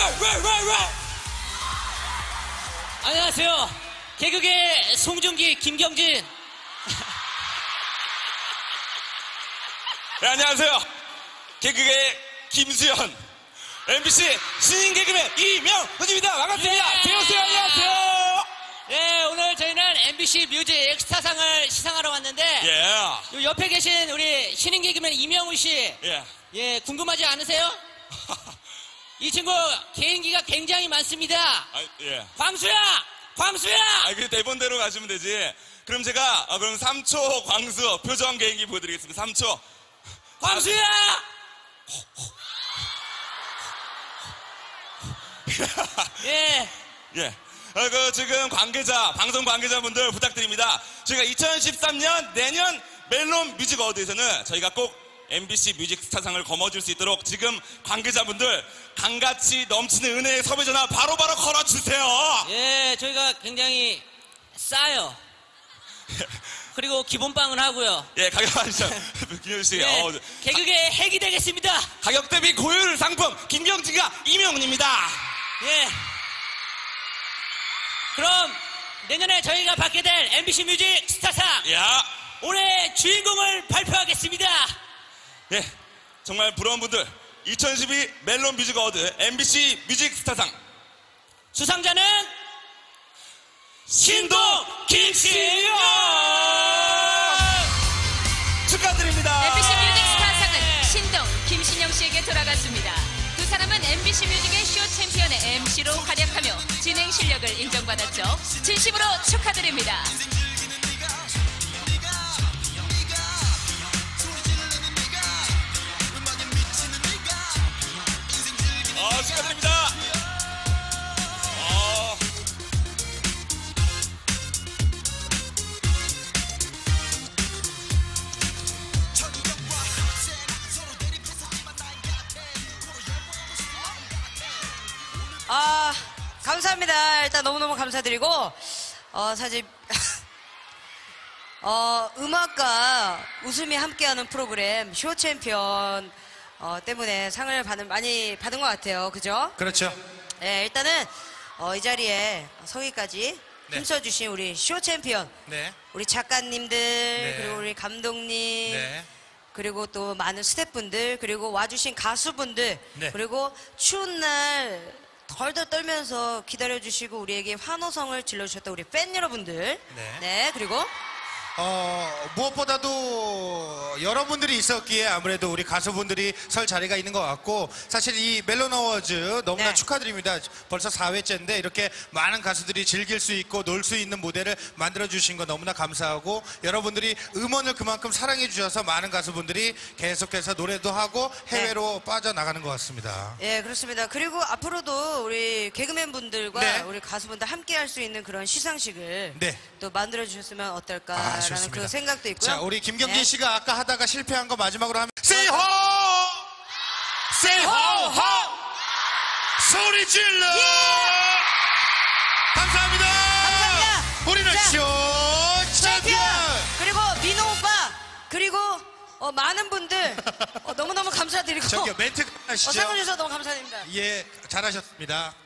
안녕하세요. 개그계 송중기 김경진. 네, 안녕하세요. 개그계 김수현. MBC 신인 개그맨 이명훈입니다. 반갑습니다. 배우세요. 안녕하세요. 네, 오늘 저희는 MBC 뮤직 스타상을 시상하러 왔는데 예. 요 옆에 계신 우리 신인 개그맨 이명훈 씨. 예. 궁금하지 않으세요? 이 친구 개인기가 굉장히 많습니다. 예. 광수야! 그 대본대로 가시면 되지. 그럼 제가 그럼 3초 광수 표정 개인기 보여드리겠습니다. 3초. 광수야! 예. 예. 지금 방송 관계자분들 부탁드립니다. 저희가 2013년 내년 멜론 뮤직 어워드에서는 저희가 꼭 MBC 뮤직 스타상을 거머쥘 수 있도록 지금 관계자분들 강같이 넘치는 은혜의 섭외 전화 바로바로 걸어주세요. 예, 저희가 굉장히 싸요. 그리고 기본빵은 하고요. 예, 가격 아시죠? 김효주 씨. 예, 개그계의 핵이 되겠습니다. 가격 대비 고효율 상품 김경진과 이명훈입니다. 예. 그럼 내년에 저희가 받게 될 MBC 뮤직 스타상 야. 올해의 주인공을 발표하겠습니다. 예, 정말 부러운 분들 2012 멜론 뮤직 어워드 MBC 뮤직 스타상 수상자는 신동 김씨요. 축하드립니다. MBC 뮤직 스타상은 신동 김신영 씨에게 돌아갔습니다. 두 사람은 MBC 뮤직의 쇼 챔피언의 MC로 활약하며 진행 실력을 인정받았죠. 진심으로 축하드립니다. 축하드립니다. 감사합니다. 일단 너무너무 감사드리고, 사실, 음악과 웃음이 함께하는 프로그램, 쇼 챔피언, 때문에 상을 많이 받은 것 같아요. 그죠? 그렇죠. 네, 일단은, 이 자리에 서기까지 네. 힘써주신 우리 쇼 챔피언, 네. 우리 작가님들, 네. 그리고 우리 감독님, 네. 그리고 또 많은 스태프분들, 그리고 와주신 가수분들, 네. 그리고 추운 날 덜덜 떨면서 기다려주시고 우리에게 환호성을 질러주셨던 우리 팬 여러분들. 네. 그리고 무엇보다도 여러분들이 있었기에 아무래도 우리 가수분들이 설 자리가 있는 것 같고, 사실 이 멜론 어워즈 너무나 네. 축하드립니다. 벌써 4회째인데 이렇게 많은 가수들이 즐길 수 있고 놀 수 있는 무대를 만들어주신 거 너무나 감사하고, 여러분들이 음원을 그만큼 사랑해 주셔서 많은 가수분들이 계속해서 노래도 하고 해외로 빠져나가는 것 같습니다. 예, 그렇습니다. 그리고 앞으로도 우리 개그맨 분들과 네. 우리 가수분들 함께 할 수 있는 그런 시상식을 네. 또 만들어주셨으면 어떨까라는 좋습니다. 그런 생각도 있고요. 자, 우리 김경진 네. 씨가 아까 하다가 실패한 거 마지막으로 하면 Say ho! Say ho! ho! 소리 질러! 감사합니다! 감사합니다! 우리는 자, 쇼 챔피언! 그리고 민호 오빠, 그리고 많은 분들 너무너무 감사드리고 저기요, 멘트 하시죠? 상을 주셔서 너무 감사드립니다. 예, 잘하셨습니다.